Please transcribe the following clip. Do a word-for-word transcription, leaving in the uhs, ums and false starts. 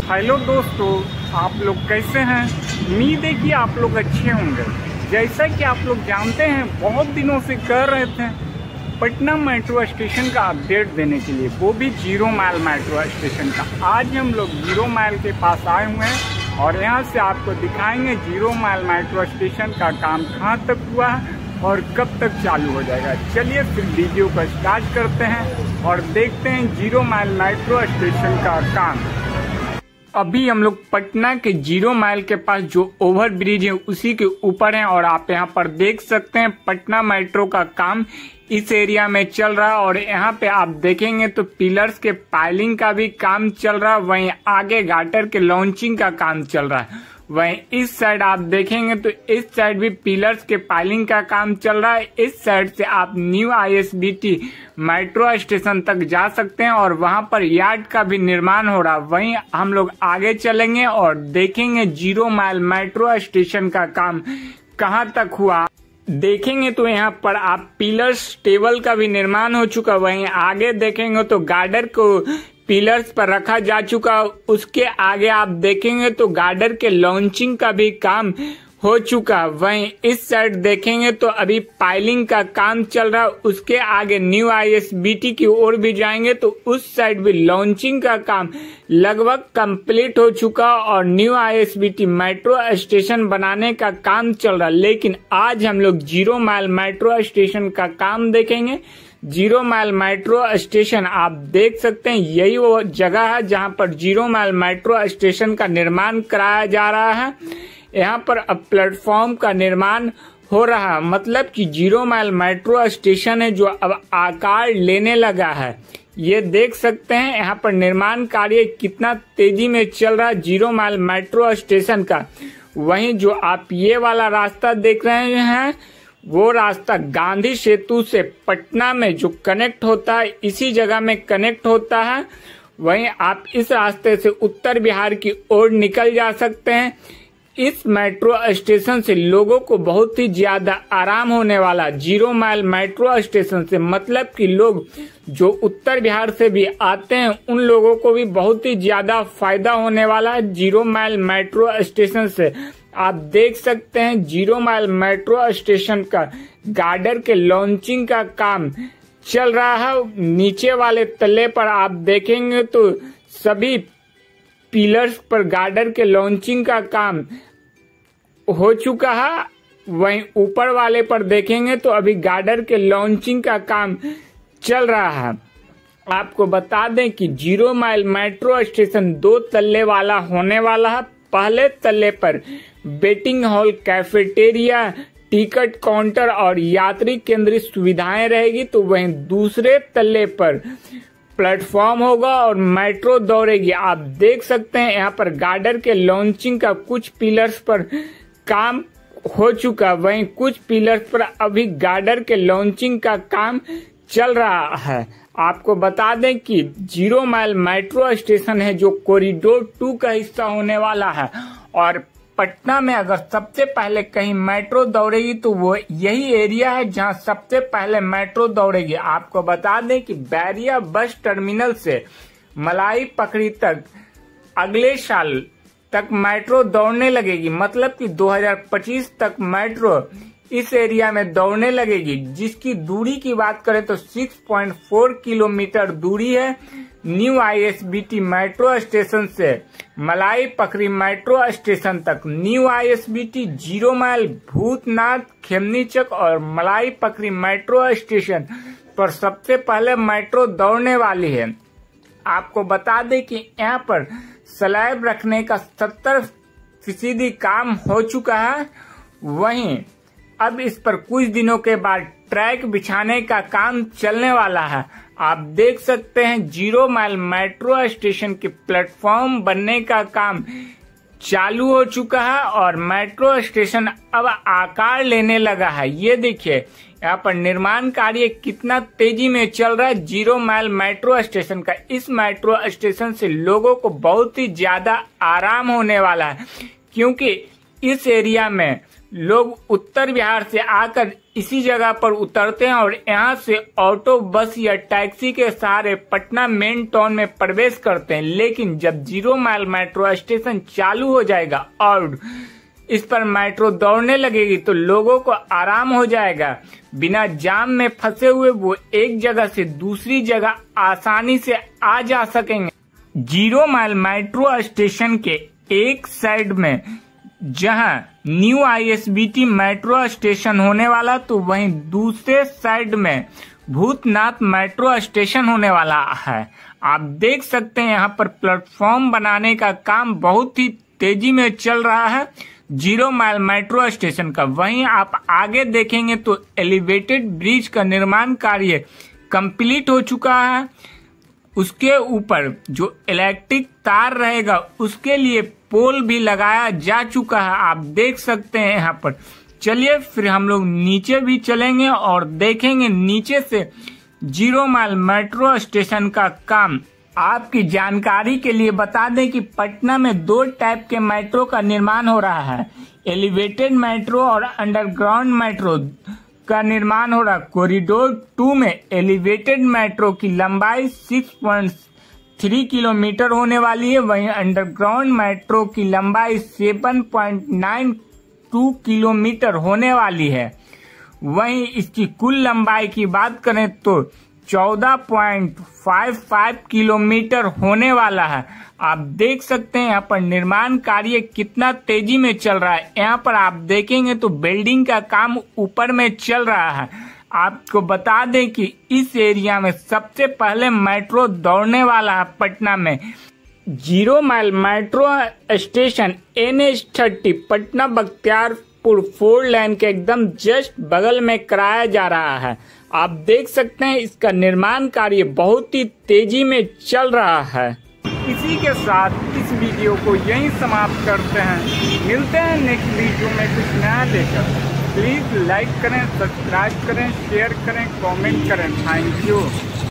Hello दोस्तों, आप लोग कैसे हैं। उम्मीद है कि आप लोग अच्छे होंगे। जैसा कि आप लोग जानते हैं, बहुत दिनों से कर रहे थे पटना मेट्रो स्टेशन का अपडेट देने के लिए, वो भी जीरो माइल मेट्रो स्टेशन का। आज हम लोग जीरो माइल के पास आए हुए हैं और यहाँ से आपको दिखाएंगे जीरो माइल मेट्रो स्टेशन का काम कहाँ तक हुआ है और कब तक चालू हो जाएगा। चलिए फिर वीडियो को स्टार्ट करते हैं और देखते हैं जीरो माइल मेट्रो स्टेशन का काम। अभी हम लोग पटना के जीरो माइल के पास जो ओवर ब्रिज है उसी के ऊपर हैं और आप यहाँ पर देख सकते हैं पटना मेट्रो का काम इस एरिया में चल रहा है। और यहाँ पे आप देखेंगे तो पिलर्स के पाइलिंग का भी काम चल रहा है, वहीं आगे गाटर के लॉन्चिंग का काम चल रहा है। वहीं इस साइड आप देखेंगे तो इस साइड भी पिलर्स के पाइलिंग का काम चल रहा है। इस साइड से आप न्यू आईएसबीटी मेट्रो स्टेशन तक जा सकते हैं और वहां पर यार्ड का भी निर्माण हो रहा है। वहीं हम लोग आगे चलेंगे और देखेंगे जीरो माइल मेट्रो स्टेशन का काम कहां तक हुआ। देखेंगे तो यहाँ पर आप पिलर्स टेबल का भी निर्माण हो चुका। वहीं आगे देखेंगे तो गार्डर को पिलर्स पर रखा जा चुका। उसके आगे आप देखेंगे तो गार्डर के लॉन्चिंग का भी काम हो चुका। वहीं इस साइड देखेंगे तो अभी पाइलिंग का काम चल रहा है। उसके आगे न्यू आईएसबीटी की ओर भी जाएंगे तो उस साइड भी लॉन्चिंग का काम लगभग कंप्लीट हो चुका और न्यू आईएसबीटी मेट्रो स्टेशन बनाने का काम चल रहा। लेकिन आज हम लोग जीरो माइल मेट्रो स्टेशन का काम देखेंगे। जीरो माइल मेट्रो स्टेशन आप देख सकते हैं, यही वो जगह है जहां पर जीरो माइल मेट्रो स्टेशन का निर्माण कराया जा रहा है। यहाँ पर अब प्लेटफॉर्म का निर्माण हो रहा है, मतलब कि जीरो माइल मेट्रो स्टेशन है जो अब आकार लेने लगा है। ये देख सकते हैं यहाँ पर निर्माण कार्य कितना तेजी में चल रहा है जीरो माइल मेट्रो स्टेशन का। वहीं जो आप ये वाला रास्ता देख रहे हैं वो रास्ता गांधी सेतु से पटना में जो कनेक्ट होता है, इसी जगह में कनेक्ट होता है। वहीं आप इस रास्ते से उत्तर बिहार की ओर निकल जा सकते हैं। इस मेट्रो स्टेशन से लोगों को बहुत ही ज्यादा आराम होने वाला। जीरो माइल मेट्रो स्टेशन से मतलब कि लोग जो उत्तर बिहार से भी आते हैं उन लोगों को भी बहुत ही ज्यादा फायदा होने वाला है जीरो माइल मेट्रो स्टेशन से। आप देख सकते हैं जीरो माइल मेट्रो स्टेशन का गार्डर के लॉन्चिंग का काम चल रहा है। नीचे वाले तल्ले पर आप देखेंगे तो सभी पिलर्स पर गार्डर के लॉन्चिंग का काम हो चुका है। वहीं ऊपर वाले पर देखेंगे तो अभी गार्डर के लॉन्चिंग का काम चल रहा है। आपको बता दें कि जीरो माइल मेट्रो स्टेशन दो तल्ले वाला होने वाला है। पहले तल्ले पर waiting hall, cafeteria, ticket counter और यात्री केंद्रित सुविधाएं रहेगी, तो वहीं दूसरे तल्ले पर प्लेटफॉर्म होगा और मेट्रो दौड़ेगी। आप देख सकते हैं यहाँ पर गार्डर के लॉन्चिंग का कुछ पिलर्स पर काम हो चुका, वहीं कुछ पिलर्स पर अभी गार्डर के लॉन्चिंग का काम चल रहा है। आपको बता दें कि जीरो माइल मेट्रो स्टेशन है जो कॉरिडोर टू का हिस्सा होने वाला है और पटना में अगर सबसे पहले कहीं मेट्रो दौड़ेगी तो वो यही एरिया है जहां सबसे पहले मेट्रो दौड़ेगी। आपको बता दें कि बैरिया बस टर्मिनल से मलाई पकड़ी तक अगले साल तक मेट्रो दौड़ने लगेगी, मतलब कि दो हज़ार पच्चीस तक मेट्रो इस एरिया में दौड़ने लगेगी। जिसकी दूरी की बात करें तो छह पॉइंट चार किलोमीटर दूरी है न्यू आईएसबीटी मेट्रो स्टेशन से मलाई पकड़ी मेट्रो स्टेशन तक। New ISBT, zero mile, Bhootnath, Khemnichak और मलाई पकड़ी मेट्रो स्टेशन पर सबसे पहले मेट्रो दौड़ने वाली है। आपको बता दें कि यहाँ पर स्लैब रखने का सत्तर फीसदी काम हो चुका है। वहीं अब इस पर कुछ दिनों के बाद ट्रैक बिछाने का काम चलने वाला है। आप देख सकते हैं जीरो माइल मेट्रो स्टेशन के प्लेटफॉर्म बनने का काम चालू हो चुका है और मेट्रो स्टेशन अब आकार लेने लगा है। ये देखिए यहाँ पर निर्माण कार्य कितना तेजी में चल रहा है जीरो माइल मेट्रो स्टेशन का। इस मेट्रो स्टेशन से लोगों को बहुत ही ज्यादा आराम होने वाला है, क्योंकि इस एरिया में लोग उत्तर बिहार से आकर इसी जगह पर उतरते हैं और यहाँ से ऑटो, बस या टैक्सी के सहारे पटना मेन टाउन में प्रवेश करते हैं। लेकिन जब जीरो माइल मेट्रो स्टेशन चालू हो जाएगा और इस पर मेट्रो दौड़ने लगेगी तो लोगों को आराम हो जाएगा। बिना जाम में फंसे हुए वो एक जगह से दूसरी जगह आसानी से आ जा सकेंगे। जीरो माइल मेट्रो स्टेशन के एक साइड में जहां न्यू आईएसबीटी मेट्रो स्टेशन होने वाला, तो वहीं दूसरे साइड में भूतनाथ मेट्रो स्टेशन होने वाला है। आप देख सकते हैं यहाँ पर प्लेटफॉर्म बनाने का काम बहुत ही तेजी में चल रहा है जीरो माइल मेट्रो स्टेशन का। वहीं आप आगे देखेंगे तो एलिवेटेड ब्रिज का निर्माण कार्य कंप्लीट हो चुका है। उसके ऊपर जो इलेक्ट्रिक तार रहेगा उसके लिए पोल भी लगाया जा चुका है, आप देख सकते हैं यहाँ पर। चलिए फिर हम लोग नीचे भी चलेंगे और देखेंगे नीचे से जीरो माइल मेट्रो स्टेशन का काम। आपकी जानकारी के लिए बता दें कि पटना में दो टाइप के मेट्रो का निर्माण हो रहा है, एलिवेटेड मेट्रो और अंडरग्राउंड मेट्रो का निर्माण हो रहा है। कॉरिडोर टू में एलिवेटेड मेट्रो की लंबाई छह पॉइंट तीन किलोमीटर होने वाली है, वहीं अंडरग्राउंड मेट्रो की लंबाई सात पॉइंट नौ दो किलोमीटर होने वाली है। वहीं इसकी कुल लंबाई की बात करें तो चौदह पॉइंट पचपन किलोमीटर होने वाला है। आप देख सकते हैं यहाँ पर निर्माण कार्य कितना तेजी में चल रहा है। यहाँ पर आप देखेंगे तो बिल्डिंग का काम ऊपर में चल रहा है। आपको बता दें कि इस एरिया में सबसे पहले मेट्रो दौड़ने वाला है पटना में। Zero mile metro station N H thirty Patna Bakhtiyarpur four lane के एकदम जस्ट बगल में कराया जा रहा है। आप देख सकते हैं इसका निर्माण कार्य बहुत ही तेजी में चल रहा है। इसी के साथ इस वीडियो को यहीं समाप्त करते हैं। मिलते हैं नेक्स्ट वीडियो में कुछ नया लेकर। प्लीज लाइक करें, सब्सक्राइब करें, शेयर करें, कमेंट करें। Thank you.